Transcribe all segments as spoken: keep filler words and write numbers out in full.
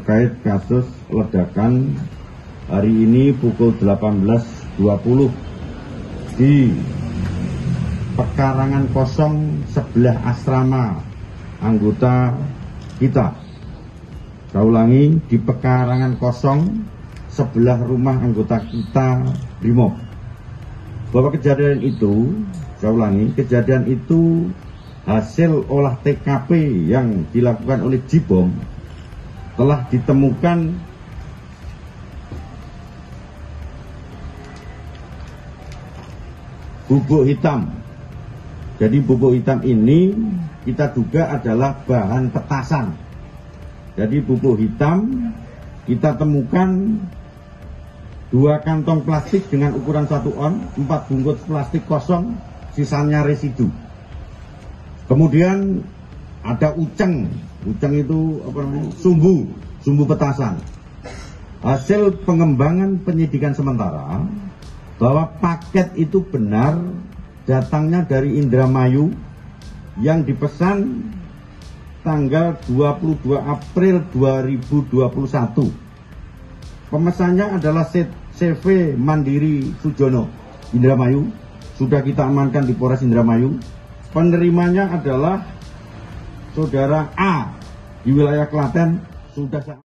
terkait kasus ledakan hari ini pukul delapan belas dua puluh di pekarangan kosong sebelah asrama anggota kita. Saya ulangi, di pekarangan kosong sebelah rumah anggota kita Brimob. Bahwa kejadian itu, saya ulangi, kejadian itu hasil olah T K P yang dilakukan oleh Jibom telah ditemukan bubuk hitam. Jadi bubuk hitam ini kita duga adalah bahan petasan. Jadi bubuk hitam kita temukan dua kantong plastik dengan ukuran satu on, empat bungkus plastik kosong, sisanya residu. Kemudian ada uceng, uceng itu apa namanya? Sumbu, sumbu petasan. Hasil pengembangan penyidikan sementara bahwa paket itu benar datangnya dari Indramayu yang dipesan tanggal dua puluh dua April dua ribu dua puluh satu. Pemesannya adalah C V Mandiri Sujono, Indramayu. Sudah kita amankan di Polres Indramayu. Penerimanya adalah saudara A di wilayah Klaten. Sudah saya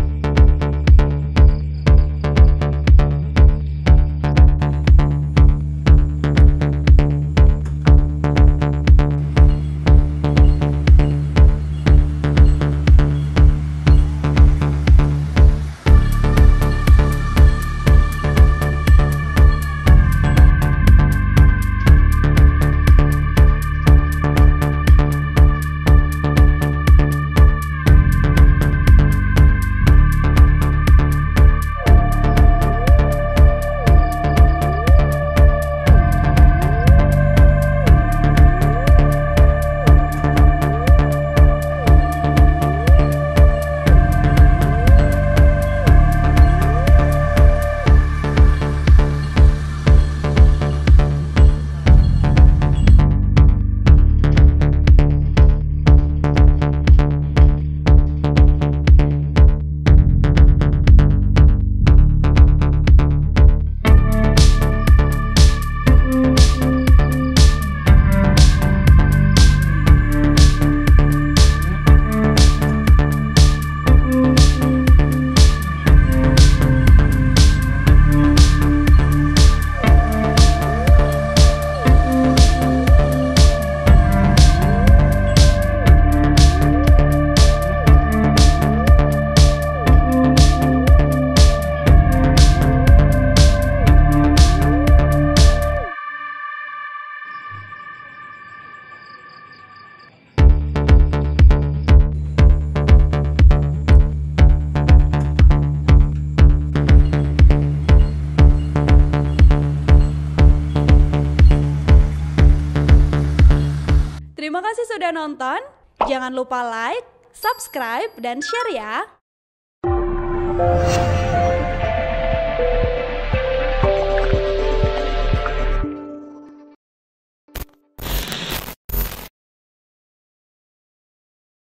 Terima kasih sudah nonton. Jangan lupa like, subscribe, dan share ya.